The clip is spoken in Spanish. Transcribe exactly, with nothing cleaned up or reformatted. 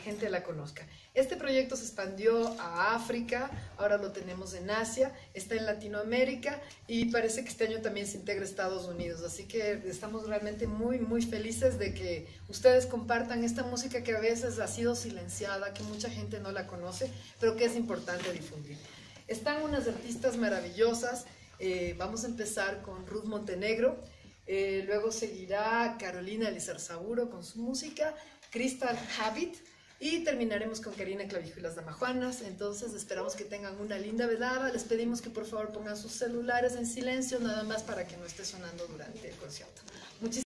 gente la conozca. Este proyecto se expandió a África, ahora lo tenemos en Asia, está en Latinoamérica y parece que este año también se integra a Estados Unidos. Así que estamos realmente muy, muy felices de que ustedes compartan esta música que a veces ha sido silenciada, que mucha gente no la conoce, pero que es importante difundir. Están unas artistas maravillosas. Eh, vamos a empezar con Ruth Montenegro, eh, luego seguirá Carolina Lizarzaburo con su música, Crystal Habit, y terminaremos con Karina Clavijo y las Damajuanas. Entonces esperamos que tengan una linda velada. Les pedimos que por favor pongan sus celulares en silencio, nada más para que no esté sonando durante el concierto. Muchísimas